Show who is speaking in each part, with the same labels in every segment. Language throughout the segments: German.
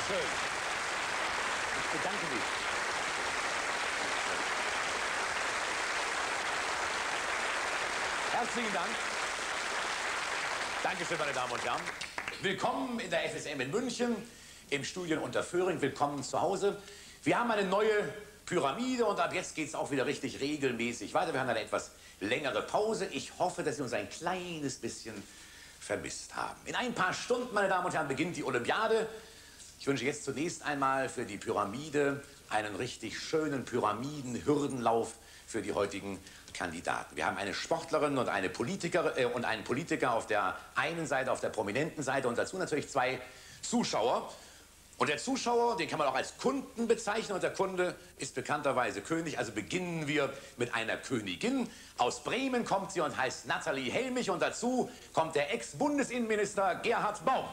Speaker 1: schön. Ich bedanke mich. Herzlichen Dank. Dankeschön, meine Damen und Herren. Willkommen in der FSM in München, im Studienunterföhring. Willkommen zu Hause. Wir haben eine neue Pyramide und ab jetzt geht es auch wieder richtig regelmäßig weiter. Wir haben eine etwas längere Pause. Ich hoffe, dass Sie uns ein kleines bisschen vermisst haben. In ein paar Stunden, meine Damen und Herren, beginnt die Olympiade. Ich wünsche jetzt zunächst einmal für die Pyramide einen richtig schönen Pyramiden-Hürdenlauf für die heutigen Kandidaten. Wir haben eine Sportlerin und einen Politiker auf der einen Seite, auf der prominenten Seite und dazu natürlich zwei Zuschauer. Und der Zuschauer, den kann man auch als Kunden bezeichnen und der Kunde ist bekannterweise König. Also beginnen wir mit einer Königin. Aus Bremen kommt sie und heißt Nathalie Helmich und dazu kommt der Ex-Bundesinnenminister Gerhard Baum.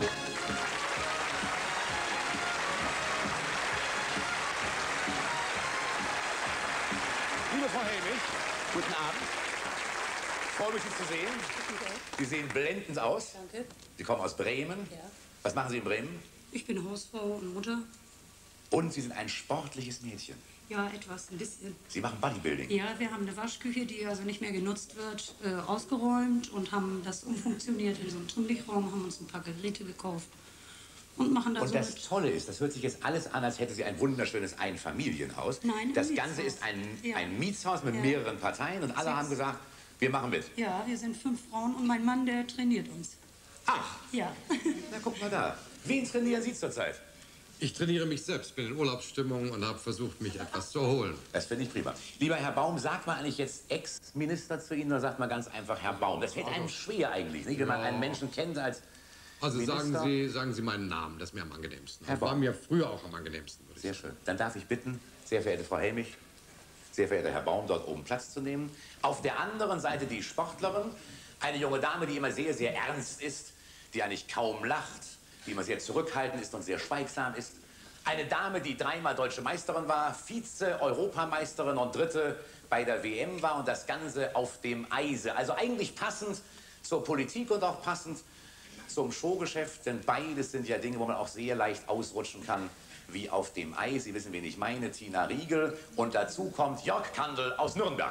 Speaker 1: Liebe Frau Helmich, guten Abend. Ich freue mich, Sie zu sehen. Sie sehen blendend aus.
Speaker 2: Danke.
Speaker 1: Sie kommen aus Bremen.
Speaker 2: Ja.
Speaker 1: Was machen Sie in Bremen?
Speaker 2: Ich bin Hausfrau und Mutter.
Speaker 1: Und Sie sind ein sportliches Mädchen.
Speaker 2: Ja, etwas, ein bisschen.
Speaker 1: Sie machen Bodybuilding.
Speaker 2: Ja, wir haben eine Waschküche, die also nicht mehr genutzt wird, ausgeräumt und haben das umfunktioniert in so einen Trimmlichtraum, haben uns ein paar Geräte gekauft und machen da
Speaker 1: Und
Speaker 2: so
Speaker 1: das
Speaker 2: mit.
Speaker 1: Tolle ist, das hört sich jetzt alles an, als hätte sie ein wunderschönes Einfamilienhaus.
Speaker 2: Nein,
Speaker 1: das
Speaker 2: ein
Speaker 1: Ganze
Speaker 2: Mietshaus.
Speaker 1: ist ein Mietshaus mit mehreren Parteien und alle haben gesagt, wir machen mit.
Speaker 2: Ja, wir sind 5 Frauen und mein Mann, der trainiert uns.
Speaker 1: Ach,
Speaker 2: Ja.
Speaker 1: na guck mal da. Wen trainieren Sie zurzeit?
Speaker 3: Ich trainiere mich selbst, bin in Urlaubsstimmung und habe versucht, mich etwas zu erholen.
Speaker 1: Das finde ich prima. Lieber Herr Baum, sagt man eigentlich jetzt Ex-Minister zu Ihnen oder sagt man ganz einfach Herr Baum? Das fällt einem schwer eigentlich, nicht? Wenn man einen Menschen kennt als
Speaker 3: Also
Speaker 1: Minister.
Speaker 3: sagen Sie meinen Namen, das ist mir am angenehmsten.
Speaker 1: Herr
Speaker 3: Das war
Speaker 1: Baum.
Speaker 3: mir früher auch am angenehmsten. Würde ich
Speaker 1: Sehr
Speaker 3: sagen.
Speaker 1: schön. Dann darf ich bitten, sehr verehrte Frau Helmich, sehr verehrter Herr Baum, dort oben Platz zu nehmen. Auf der anderen Seite die Sportlerin, eine junge Dame, die immer sehr, sehr ernst ist, die eigentlich kaum lacht, die immer sehr zurückhaltend ist und sehr schweigsam ist. Eine Dame, die 3-mal deutsche Meisterin war, Vize-Europameisterin und 3. bei der WM war und das Ganze auf dem Eise. Also eigentlich passend zur Politik und auch passend zum Showgeschäft, denn beides sind ja Dinge, wo man auch sehr leicht ausrutschen kann, wie auf dem Eis. Sie wissen, wen ich meine, Tina Riegel. Und dazu kommt Jörg Kandel aus Nürnberg.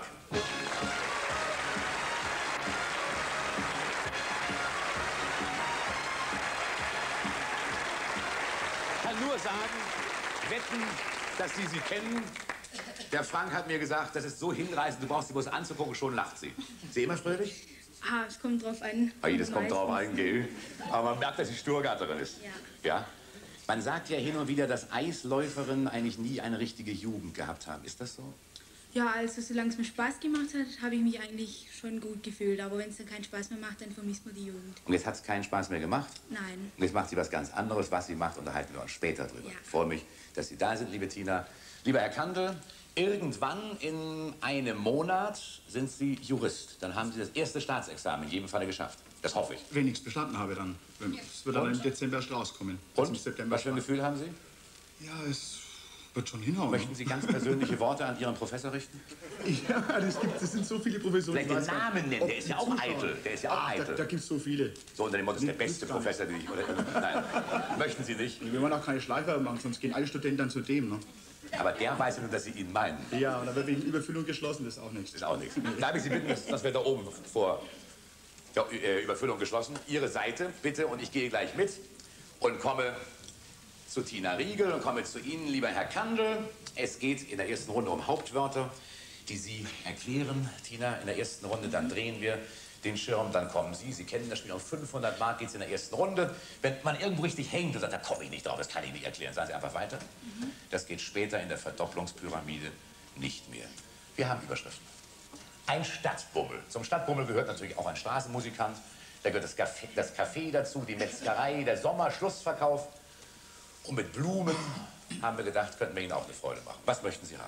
Speaker 1: Ich kann nur sagen, wetten, dass Sie kennen. Der Frank hat mir gesagt, das ist so hinreißend, du brauchst sie bloß anzugucken, schon lacht sie. Ist sie immer fröhlich?
Speaker 4: Ah, es kommt drauf an.
Speaker 1: Das kommt drauf an, gell? Aber man merkt, dass sie Sturgatterin ist.
Speaker 4: Ja.
Speaker 1: Ja? Man sagt ja hin und wieder, dass Eisläuferinnen eigentlich nie eine richtige Jugend gehabt haben. Ist das so?
Speaker 4: Ja, also solange es mir Spaß gemacht hat, habe ich mich eigentlich schon gut gefühlt. Aber wenn es dann keinen Spaß mehr macht, dann vermisst man die Jugend.
Speaker 1: Und jetzt hat es keinen Spaß mehr gemacht?
Speaker 4: Nein.
Speaker 1: Und jetzt macht sie was ganz anderes. Was sie macht, unterhalten wir uns später drüber.
Speaker 4: Ja.
Speaker 1: Ich freue mich, dass Sie da sind, liebe Tina. Lieber Herr Kandel, irgendwann in einem Monat sind Sie Jurist. Dann haben Sie das erste Staatsexamen in jedem Falle geschafft. Das hoffe ich.
Speaker 5: Wenn ich es bestanden habe, dann. Es wird dann im Dezember erst rauskommen. Also im
Speaker 1: Und?
Speaker 5: September
Speaker 1: Was für ein Gefühl haben Sie?
Speaker 5: Ja, es wird schon hinhauen.
Speaker 1: Möchten Sie ganz persönliche Worte an Ihren Professor richten?
Speaker 5: Ja, das sind so viele Professoren.
Speaker 1: Vielleicht den Namen nennen, der ist ja auch eitel. Der ist ja auch eitel.
Speaker 5: Da gibt es so viele.
Speaker 1: So unter dem Motto, das ist der beste
Speaker 5: Gar nicht.
Speaker 1: Professor, den ich... Oder, nein, möchten Sie nicht.
Speaker 5: Wir wollen auch keine Schleifer machen, sonst gehen alle Studenten dann zu dem. Ne?
Speaker 1: Aber der weiß ja nur, dass Sie ihn meinen.
Speaker 5: Ja, und dann wird wegen Überfüllung geschlossen, das ist auch nichts.
Speaker 1: Das ist auch nichts. Darf ich Sie bitten, dass wir da oben vor Überfüllung geschlossen. Ihre Seite, bitte, und ich gehe gleich mit und komme zu Tina Riegel und komme zu Ihnen, lieber Herr Kandel. Es geht in der ersten Runde um Hauptwörter, die Sie erklären, Tina. In der ersten Runde, dann drehen wir den Schirm, dann kommen Sie. Sie kennen das Spiel, auf 500 Mark geht es in der ersten Runde. Wenn man irgendwo richtig hängt und sagt, da komme ich nicht drauf, das kann ich nicht erklären, sagen Sie einfach weiter. Das geht später in der Verdopplungspyramide nicht mehr. Wir haben Überschriften. Ein Stadtbummel. Zum Stadtbummel gehört natürlich auch ein Straßenmusikant. Da gehört das Café dazu, die Metzgerei, der Sommerschlussverkauf. Und mit Blumen haben wir gedacht, könnten wir Ihnen auch eine Freude machen. Was möchten Sie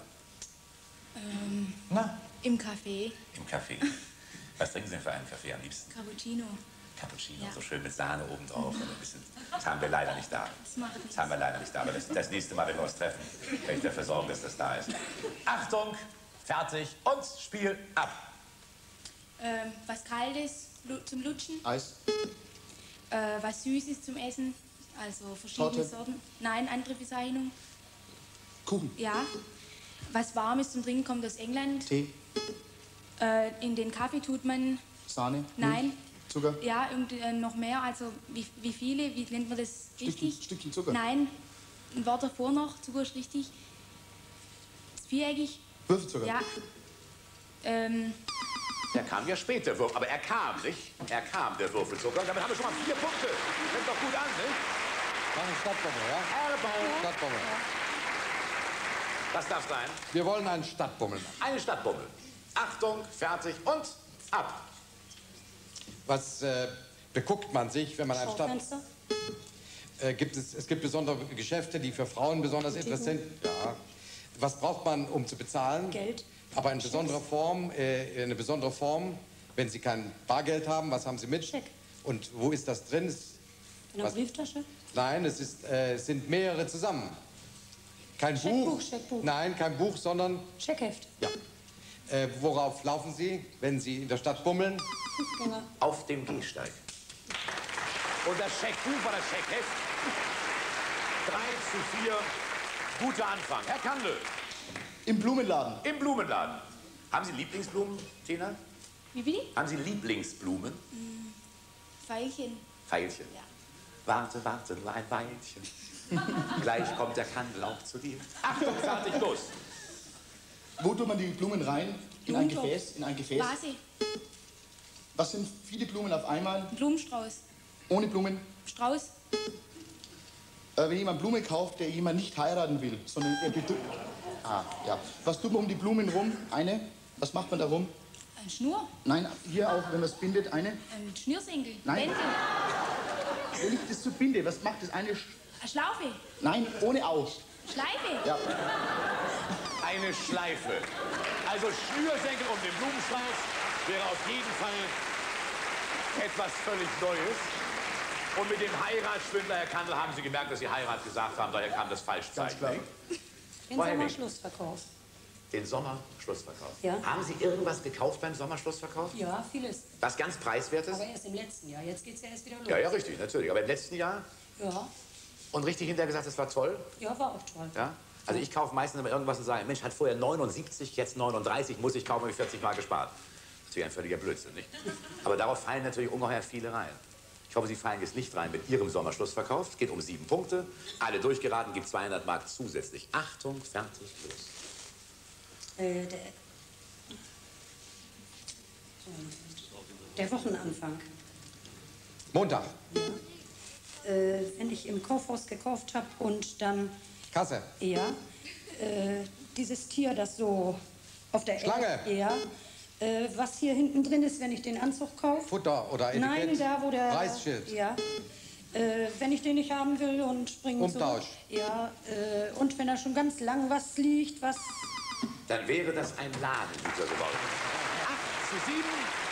Speaker 1: haben? Na?
Speaker 4: Im Café.
Speaker 1: Im Café. Was trinken Sie denn für einen Kaffee am liebsten?
Speaker 4: Cappuccino.
Speaker 1: Cappuccino,
Speaker 4: Ja.
Speaker 1: so schön mit Sahne obendrauf. Und ein bisschen, das haben wir leider nicht da. Das haben wir leider nicht da. Aber das nächste Mal, wenn wir uns treffen, werde ich dafür sorgen, dass das da ist. Achtung, fertig und Spiel ab.
Speaker 4: Was Kaltes zum Lutschen.
Speaker 5: Eis.
Speaker 4: Was Süßes zum Essen. Also verschiedene
Speaker 5: Torte?
Speaker 4: Sorten. Nein, andere Bezeichnung.
Speaker 5: Kuchen.
Speaker 4: Ja. Was Warmes zum Trinken kommt aus England.
Speaker 5: Tee.
Speaker 4: In den Kaffee tut man.
Speaker 5: Sahne.
Speaker 4: Nein.
Speaker 5: Milch, Zucker.
Speaker 4: Ja, und noch mehr. Also wie viele? Wie nennt man das richtig?
Speaker 5: Stückchen Zucker.
Speaker 4: Nein. Ein Wort davor noch. Zucker ist richtig. Ist viereckig.
Speaker 5: Würfelzucker.
Speaker 4: Ja.
Speaker 1: Der kam ja später, aber er kam, nicht? Er kam, der Würfelzucker. Damit haben wir schon mal 4 Punkte. Fängt doch gut an, nicht?
Speaker 3: Machen Stadtbummel, ja?
Speaker 1: Erbau.
Speaker 3: Stadtbummel.
Speaker 1: Das darf sein.
Speaker 3: Wir wollen einen Stadtbummel machen.
Speaker 1: Eine Stadtbummel. Achtung, fertig und ab.
Speaker 3: Was beguckt man sich, wenn man einen Stadt...
Speaker 2: Schaufenster?
Speaker 3: Es gibt besondere Geschäfte, die für Frauen besonders interessant sind. Ja. Was braucht man, um zu bezahlen?
Speaker 2: Geld.
Speaker 3: Aber in besonderer Form, eine besondere Form, wenn Sie kein Bargeld haben, was haben Sie mit?
Speaker 2: Scheck.
Speaker 3: Und wo ist das drin?
Speaker 2: In der Brieftasche?
Speaker 3: Nein, es sind mehrere zusammen. Kein
Speaker 2: Scheckbuch,
Speaker 3: Buch.
Speaker 2: Scheckbuch.
Speaker 3: Nein, kein Buch, sondern...
Speaker 2: Scheckheft.
Speaker 3: Ja. Worauf laufen Sie, wenn Sie in der Stadt bummeln?
Speaker 2: Fußgänger.
Speaker 1: Auf dem Gehsteig. Und das Scheckbuch war das Scheckheft. 3:4. Guter Anfang. Herr Kandel,
Speaker 5: Im Blumenladen.
Speaker 1: im Blumenladen. Haben Sie Lieblingsblumen, Tina?
Speaker 4: Wie bitte?
Speaker 1: Haben Sie Lieblingsblumen?
Speaker 4: Veilchen.
Speaker 1: Veilchen.
Speaker 4: Ja.
Speaker 1: Warte, warte, nur ein Weilchen. Gleich kommt der Kandel auch zu dir. Achtung, fertig, los.
Speaker 5: Wo tut man die Blumen rein? In ein
Speaker 4: Blumentopf.
Speaker 5: Gefäß? In ein Gefäß?
Speaker 4: Vase.
Speaker 5: Was sind viele Blumen auf einmal?
Speaker 4: Ein Blumenstrauß.
Speaker 5: Ohne Blumen?
Speaker 4: Strauß.
Speaker 5: Wenn jemand Blumen kauft, der jemand nicht heiraten will, sondern er ja. Was tut man um die Blumen rum? Eine? Was macht man da rum?
Speaker 4: Eine Schnur.
Speaker 5: Nein, hier auch, wenn man es bindet, eine.
Speaker 4: Ein Schnürsenkel.
Speaker 5: Nein.
Speaker 4: Bändel.
Speaker 5: Wenn ich das so binde, was macht das eine?
Speaker 4: Eine Schlaufe.
Speaker 5: Nein, ohne Aus.
Speaker 4: Schleife.
Speaker 5: Ja.
Speaker 1: Eine Schleife. Also Schnürsenkel um den Blumenstrauß wäre auf jeden Fall etwas völlig Neues. Und mit dem Heiratsschwindler, Herr Kandel, haben Sie gemerkt, dass Sie Heirat gesagt haben, daher kam das Falschzeichen.
Speaker 5: klar.
Speaker 2: Den
Speaker 1: Frau Hemming.
Speaker 2: Sommerschlussverkauf.
Speaker 1: Den Sommerschlussverkauf.
Speaker 2: Ja.
Speaker 1: Haben Sie irgendwas gekauft beim Sommerschlussverkauf?
Speaker 2: Ja, vieles.
Speaker 1: Was ganz Preiswertes?
Speaker 2: Aber erst im letzten Jahr. Jetzt geht's ja erst wieder los.
Speaker 1: Ja, ja, richtig, natürlich. Aber im letzten Jahr?
Speaker 2: Ja,
Speaker 1: Und richtig hinterher gesagt, das war toll?
Speaker 2: ja, war auch toll.
Speaker 1: Ja? Also ich kaufe meistens immer irgendwas und sage, Mensch, hat vorher 79, jetzt 39, muss ich kaufen, habe ich 40 Mal gespart. Das ist natürlich ein völliger Blödsinn, nicht? Aber darauf fallen natürlich ungeheuer viele rein. Ich hoffe, Sie fallen jetzt nicht rein mit Ihrem Sommerschlussverkauf. Es geht um 7 Punkte. Alle durchgeraten, gibt 200 Mark zusätzlich. Achtung, fertig, los.
Speaker 2: Der Wochenanfang.
Speaker 3: Montag.
Speaker 2: Wenn ich im Kaufhaus gekauft habe und dann,
Speaker 3: Kasse.
Speaker 2: ja, dieses Tier, das so auf der
Speaker 3: Schlange.
Speaker 2: Ja, was hier hinten drin ist, wenn ich den Anzug kaufe.
Speaker 3: Futter oder Etikett.
Speaker 2: Nein, da wo der...
Speaker 3: Preisschild.
Speaker 2: Ja. Wenn ich den nicht haben will und springe
Speaker 3: Umtausch.
Speaker 2: Ja, und wenn da schon ganz lang was liegt, was...
Speaker 1: Dann wäre das ein Ladenhüter geworden. 8:7.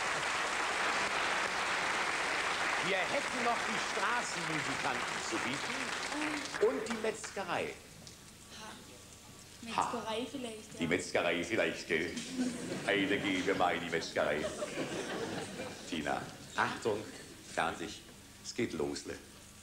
Speaker 1: Wir hätten noch die Straßenmusikanten zu bieten und die Metzgerei.
Speaker 4: Metzgerei vielleicht. Ja.
Speaker 1: Die Metzgerei vielleicht, gell? Eine gebe mal die Metzgerei. Tina, Achtung, fertig. Es geht los, ne?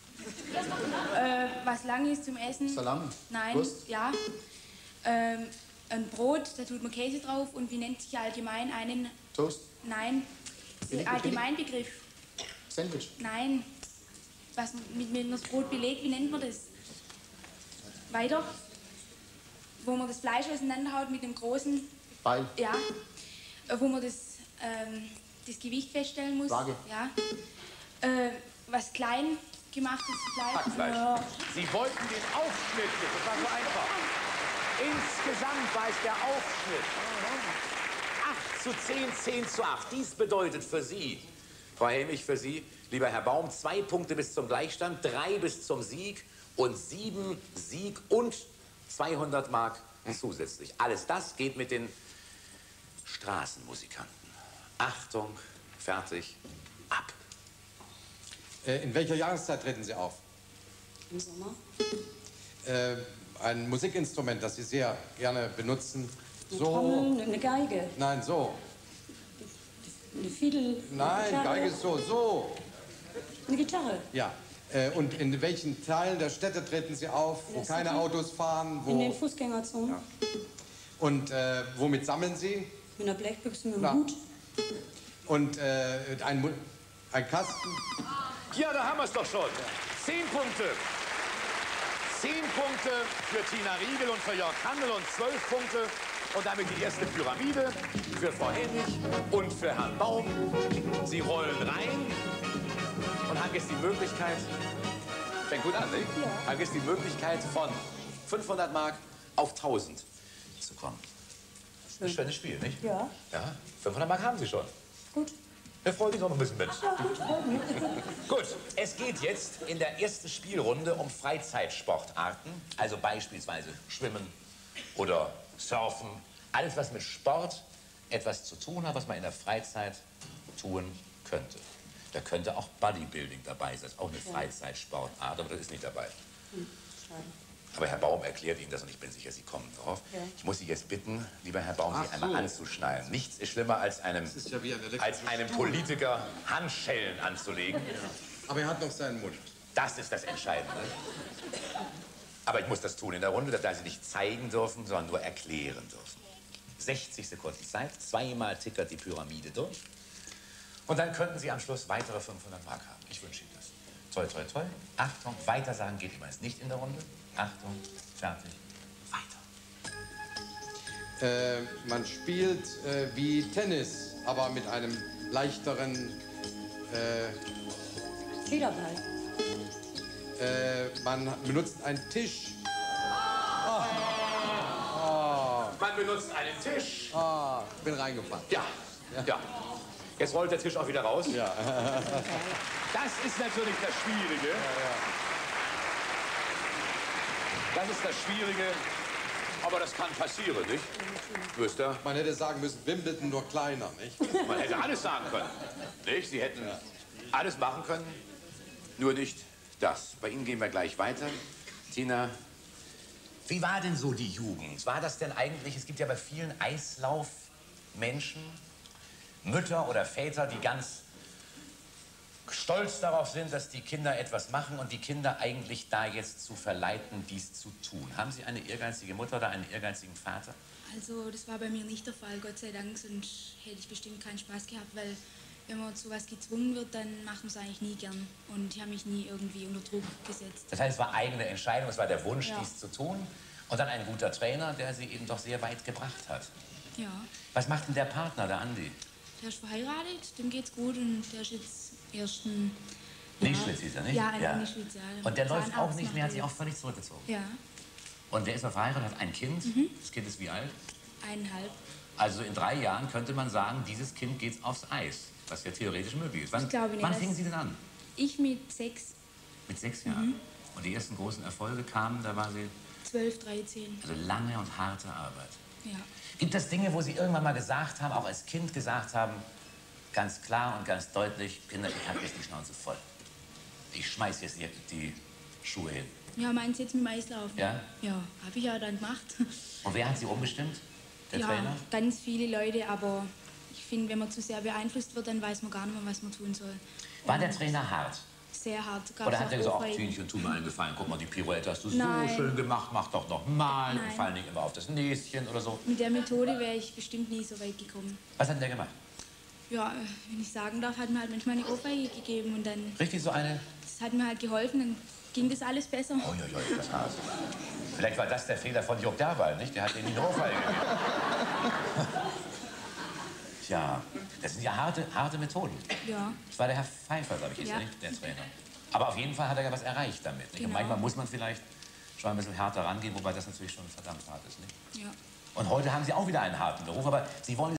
Speaker 4: Was lang ist zum Essen?
Speaker 5: Salami.
Speaker 4: Nein.
Speaker 5: Wurst.
Speaker 4: Ja. Ein Brot, da tut man Käse drauf. Und wie nennt sich allgemein einen...
Speaker 5: Toast.
Speaker 4: Nein. Allgemeinbegriff.
Speaker 5: Sandwich.
Speaker 4: Nein. Was mit man das Brot belegt, wie nennt man das? Weiter. Wo man das Fleisch auseinanderhaut mit dem großen...
Speaker 5: Beil.
Speaker 4: Ja. Wo man das Gewicht feststellen muss.
Speaker 5: Waage.
Speaker 4: Ja. Was klein gemachtes Fleisch.
Speaker 1: Hackfleisch.
Speaker 4: Ja.
Speaker 1: Sie wollten den Aufschnitt, das war so einfach. Insgesamt war es der Aufschnitt. 8:10, 10:8. Dies bedeutet für Sie, Frau Helmich, für Sie, lieber Herr Baum, 2 Punkte bis zum Gleichstand, 3 bis zum Sieg und 7 Sieg und 200 Mark zusätzlich. Alles das geht mit den Straßenmusikanten. Achtung, fertig, ab.
Speaker 3: In welcher Jahreszeit treten Sie auf?
Speaker 2: Im Sommer.
Speaker 3: Ein Musikinstrument, das Sie sehr gerne benutzen.
Speaker 2: Eine
Speaker 3: So.
Speaker 2: Trommel, eine Geige,
Speaker 3: Nein, so.
Speaker 2: eine Fiedel, eine
Speaker 3: Nein,
Speaker 2: Gitarre.
Speaker 3: Geige ist so. So.
Speaker 2: Eine Gitarre.
Speaker 3: Ja. Und in welchen Teilen der Städte treten Sie auf, wo keine Autos fahren?
Speaker 2: In den Fußgängerzonen.
Speaker 3: Ja. Und womit sammeln Sie?
Speaker 2: Mit einer Blechbüchse, mit einem Hut.
Speaker 3: Und ein Kasten?
Speaker 1: Ja, da haben wir es doch schon. 10 Punkte. 10 Punkte für Tina Riegel und für Jörg Handel und 12 Punkte. Und damit die erste Pyramide für Frau Hennig und für Herrn Baum. Sie rollen rein und haben jetzt die Möglichkeit, fängt gut an, nicht? Ja. Haben jetzt die Möglichkeit von 500 Mark auf 1000 zu kommen. Ein schönes Spiel, nicht?
Speaker 2: Ja.
Speaker 1: Ja, 500 Mark haben Sie schon.
Speaker 2: Gut.
Speaker 1: Er freut sich noch ein bisschen mit.
Speaker 2: Ja, gut, freut mich.
Speaker 1: Gut, es geht jetzt in der ersten Spielrunde um Freizeitsportarten. Also beispielsweise Schwimmen oder Surfen. Alles, was mit Sport etwas zu tun hat, was man in der Freizeit tun könnte. Da könnte auch Bodybuilding dabei sein. Das ist auch eine Freizeitsportart, aber das ist nicht dabei.
Speaker 2: Schade.
Speaker 1: Aber Herr Baum erklärt Ihnen das und ich bin sicher, Sie kommen drauf. Ja. Ich muss Sie jetzt bitten, lieber Herr Baum, Sie einmal anzuschnallen. Nichts ist schlimmer, als einem Politiker Handschellen anzulegen.
Speaker 3: Aber er hat noch seinen Mund.
Speaker 1: Das ist das Entscheidende. Aber ich muss das tun in der Runde, da Sie nicht zeigen dürfen, sondern nur erklären dürfen. 60 Sekunden Zeit, zweimal tickert die Pyramide durch. Und dann könnten Sie am Schluss weitere 500 Mark haben. Ich wünsche Ihnen das. Toi, toi, toi. Achtung, weitersagen geht übrigens nicht in der Runde. Achtung, fertig, weiter.
Speaker 3: Man spielt wie Tennis, aber mit einem leichteren...
Speaker 2: Federball.
Speaker 3: Man benutzt einen Tisch.
Speaker 1: Man benutzt einen Tisch.
Speaker 3: Bin reingefallen.
Speaker 1: Ja. Jetzt rollt der Tisch auch wieder raus.
Speaker 3: Ja.
Speaker 1: Das ist natürlich das Schwierige. Das ist das Schwierige, aber das kann passieren, nicht? Wisst ihr?
Speaker 3: Man hätte sagen müssen, Wimbledon nur kleiner, nicht?
Speaker 1: Man hätte alles sagen können, nicht? Sie hätten alles machen können, nur nicht das. Bei Ihnen gehen wir gleich weiter. Tina, wie war denn so die Jugend? War das denn eigentlich, es gibt ja bei vielen Eislaufmenschen Mütter oder Väter, die ganz stolz darauf sind, dass die Kinder etwas machen und die Kinder eigentlich da jetzt zu verleiten, dies zu tun. Haben Sie eine ehrgeizige Mutter oder einen ehrgeizigen Vater?
Speaker 4: Also das war bei mir nicht der Fall, Gott sei Dank, sonst hätte ich bestimmt keinen Spaß gehabt, weil wenn man zu was gezwungen wird, dann macht man es eigentlich nie gern. Und ich habe mich nie irgendwie unter Druck gesetzt.
Speaker 1: Das heißt, es war eigene Entscheidung, es war der Wunsch, dies zu tun. Und dann ein guter Trainer, der Sie eben doch sehr weit gebracht hat.
Speaker 4: Ja.
Speaker 1: Was macht denn der Partner, der Andi?
Speaker 4: Der ist verheiratet, dem geht's gut und der ist jetzt ersten...
Speaker 1: Nischwitz hieß er, nicht?
Speaker 4: Ja, ein Nischwitz, ja.
Speaker 1: Und der läuft auch nicht mehr, hat sich auch völlig zurückgezogen.
Speaker 4: Ja.
Speaker 1: Und der ist verheiratet, hat ein Kind. Das Kind ist wie alt?
Speaker 4: 1,5.
Speaker 1: Also in 3 Jahren könnte man sagen, dieses Kind geht aufs Eis. Was ja theoretisch möglich ist.
Speaker 4: Ich glaube nicht,
Speaker 1: wann fingen Sie denn an?
Speaker 4: Ich mit 6.
Speaker 1: Mit 6 Jahren? Und die ersten großen Erfolge kamen, da war sie...
Speaker 4: 12, 13.
Speaker 1: Also lange und harte Arbeit.
Speaker 4: Ja.
Speaker 1: Gibt es Dinge, wo Sie irgendwann mal gesagt haben, auch als Kind gesagt haben, ganz klar und ganz deutlich, Kinder, ich habe jetzt die Schnauze voll. Ich schmeiß jetzt die Schuhe hin.
Speaker 4: Ja, meinst du jetzt mit dem Eislaufen?
Speaker 1: Ja?
Speaker 4: Ja, habe ich ja dann gemacht.
Speaker 1: Und wer hat Sie umgestimmt? Der
Speaker 4: ja,
Speaker 1: Trainer?
Speaker 4: ganz viele Leute, aber ich finde, wenn man zu sehr beeinflusst wird, dann weiß man gar nicht mehr, was man tun soll.
Speaker 1: War der Trainer hart?
Speaker 4: Sehr hart.
Speaker 1: Oder hat er gesagt, ach Tünchen, tu mir einen Gefallen, guck mal, die Pirouette hast du so schön gemacht, mach doch noch mal und fall nicht immer auf das Näschen oder so.
Speaker 4: Mit der Methode wäre ich bestimmt nie so weit gekommen.
Speaker 1: Was hat der gemacht?
Speaker 4: Ja, wenn ich sagen darf, hat mir halt manchmal eine Ohrfeige gegeben und dann...
Speaker 1: Richtig so eine?
Speaker 4: Das hat mir halt geholfen, dann ging das alles besser.
Speaker 1: Uiuiui, das Hase. Vielleicht war das der Fehler von Jörg Derwall, nicht? Der hat ihm die Ohrfeige gegeben. Tja, das sind ja harte Methoden.
Speaker 4: Ja.
Speaker 1: Das war der Herr Pfeiffer, glaube ich, ist nicht der Trainer. Aber auf jeden Fall hat er ja was erreicht damit. Nicht? Genau. Und manchmal muss man vielleicht schon ein bisschen härter rangehen, wobei das natürlich schon verdammt hart ist. Nicht?
Speaker 4: Ja.
Speaker 1: Und heute haben Sie auch wieder einen harten Beruf, aber Sie wollen